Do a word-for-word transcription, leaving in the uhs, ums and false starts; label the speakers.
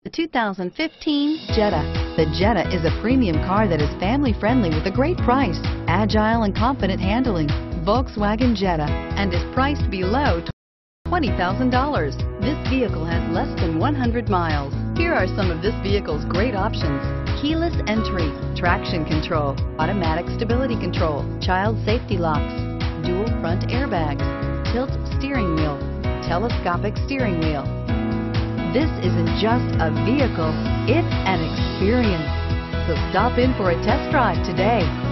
Speaker 1: The two thousand fifteen Jetta. The Jetta is a premium car that is family-friendly with a great price, agile and confident handling. Volkswagen Jetta, and is priced below twenty thousand dollars. This vehicle has less than one hundred miles. Here are some of this vehicle's great options: keyless entry, traction control, automatic stability control, child safety locks, dual front airbags, tilt steering wheel, telescopic steering wheel. This isn't just a vehicle, it's an experience. So stop in for a test drive today.